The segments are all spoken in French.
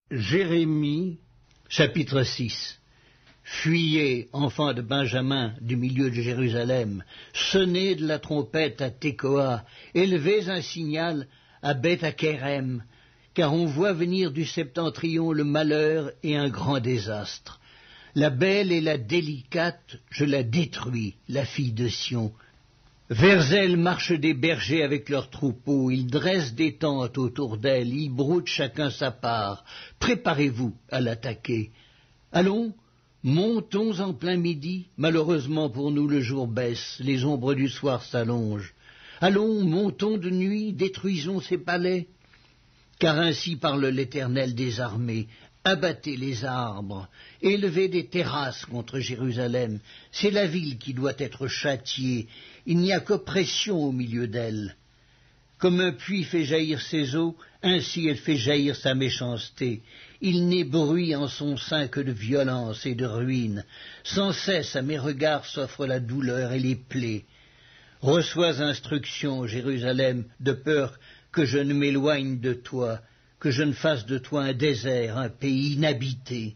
Jérémie, chapitre 6. Fuyez, enfants de Benjamin, du milieu de Jérusalem, sonnez de la trompette à Tekoa, élevez un signal à Beth-Akerem, car on voit venir du septentrion le malheur et un grand désastre. La belle et la délicate, je la détruis, la fille de Sion. Vers elle marchent des bergers avec leurs troupeaux, ils dressent des tentes autour d'elle, ils broutent chacun sa part. Préparez-vous à l'attaquer. Allons, montons en plein midi, malheureusement pour nous le jour baisse, les ombres du soir s'allongent. Allons, montons de nuit, détruisons ses palais. Car ainsi parle l'Éternel des armées. Abattez les arbres, élevez des terrasses contre Jérusalem. C'est la ville qui doit être châtiée. Il n'y a qu'oppression au milieu d'elle. Comme un puits fait jaillir ses eaux, ainsi elle fait jaillir sa méchanceté. Il n'est bruit en son sein que de violence et de ruine. Sans cesse à mes regards s'offrent la douleur et les plaies. Reçois instruction, Jérusalem, de peur que je ne m'éloigne de toi, que je ne fasse de toi un désert, un pays inhabité.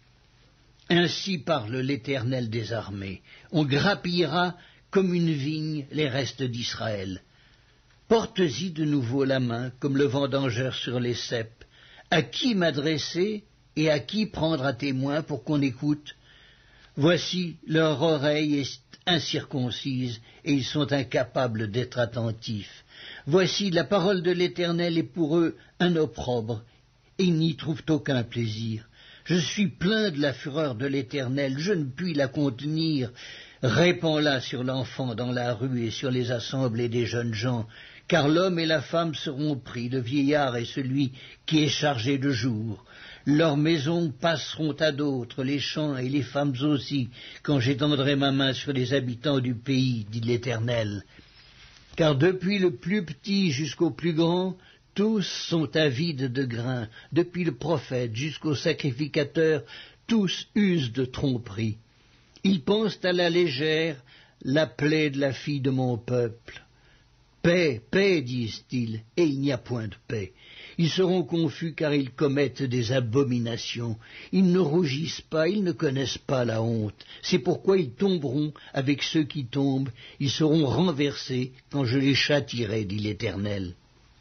Ainsi parle l'Éternel des armées. On grappillera comme une vigne les restes d'Israël. Porte-y de nouveau la main, comme le vendangeur sur les ceps. À qui m'adresser et à qui prendre à témoin pour qu'on écoute? Voici, leur oreille est incirconcise et ils sont incapables d'être attentifs. Voici, la parole de l'Éternel est pour eux un opprobre, et ils n'y trouvent aucun plaisir. Je suis plein de la fureur de l'Éternel, je ne puis la contenir. Répands-la sur l'enfant dans la rue et sur les assemblées des jeunes gens, car l'homme et la femme seront pris, le vieillard et celui qui est chargé de jour. Leurs maisons passeront à d'autres, les champs et les femmes aussi, quand j'étendrai ma main sur les habitants du pays, dit l'Éternel. Car depuis le plus petit jusqu'au plus grand, tous sont avides de grain, depuis le prophète jusqu'au sacrificateur, tous usent de tromperie. Ils pensent à la légère la plaie de la fille de mon peuple. Paix, paix, disent-ils, et il n'y a point de paix. Ils seront confus car ils commettent des abominations. Ils ne rougissent pas, ils ne connaissent pas la honte. C'est pourquoi ils tomberont avec ceux qui tombent. Ils seront renversés quand je les châtierai, dit l'Éternel.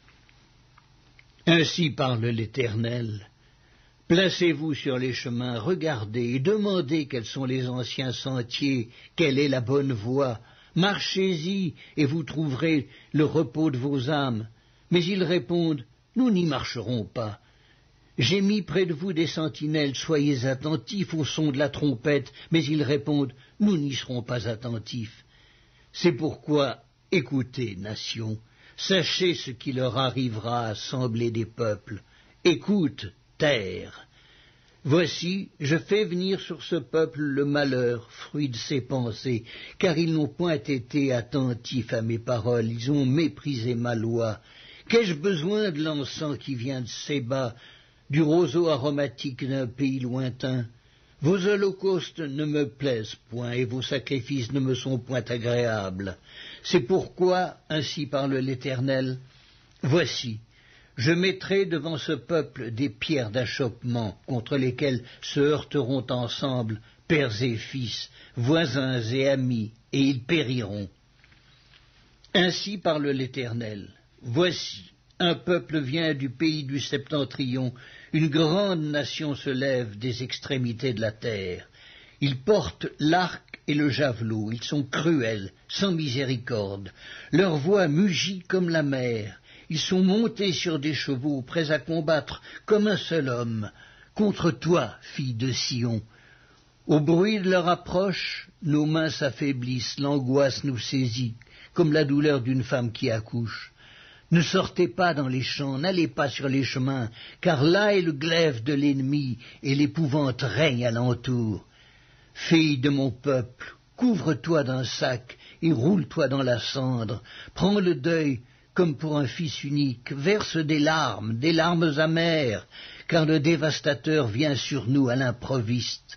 Ainsi parle l'Éternel. Placez-vous sur les chemins, regardez et demandez quels sont les anciens sentiers, quelle est la bonne voie. Marchez-y et vous trouverez le repos de vos âmes. Mais ils répondent, nous n'y marcherons pas. J'ai mis près de vous des sentinelles, soyez attentifs au son de la trompette, mais ils répondent, nous n'y serons pas attentifs. C'est pourquoi, écoutez, nations, sachez ce qui leur arrivera, assemblée des peuples. Écoute, terre. Voici, je fais venir sur ce peuple le malheur, fruit de ses pensées, car ils n'ont point été attentifs à mes paroles, ils ont méprisé ma loi. Qu'ai-je besoin de l'encens qui vient de Séba, du roseau aromatique d'un pays lointain? Vos holocaustes ne me plaisent point, et vos sacrifices ne me sont point agréables. C'est pourquoi, ainsi parle l'Éternel, voici, je mettrai devant ce peuple des pierres d'achoppement contre lesquelles se heurteront ensemble pères et fils, voisins et amis, et ils périront. Ainsi parle l'Éternel. Voici, un peuple vient du pays du septentrion, une grande nation se lève des extrémités de la terre. Ils portent l'arc et le javelot, ils sont cruels, sans miséricorde. Leur voix mugit comme la mer. Ils sont montés sur des chevaux, prêts à combattre comme un seul homme, contre toi, fille de Sion. Au bruit de leur approche, nos mains s'affaiblissent, l'angoisse nous saisit, comme la douleur d'une femme qui accouche. Ne sortez pas dans les champs, n'allez pas sur les chemins, car là est le glaive de l'ennemi, et l'épouvante règne alentour. Fille de mon peuple, couvre-toi d'un sac, et roule-toi dans la cendre, prends le deuil, comme pour un fils unique, verse des larmes amères, car le dévastateur vient sur nous à l'improviste.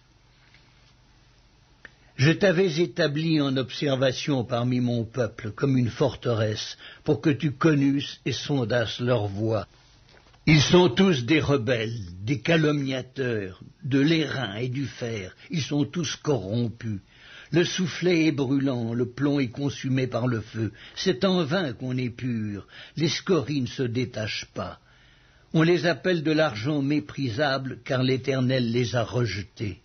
Je t'avais établi en observation parmi mon peuple comme une forteresse, pour que tu connusses et sondasses leur voie. Ils sont tous des rebelles, des calomniateurs, de l'airain et du fer, ils sont tous corrompus. Le soufflet est brûlant, le plomb est consumé par le feu. C'est en vain qu'on est pur, les scories ne se détachent pas. On les appelle de l'argent méprisable, car l'Éternel les a rejetés.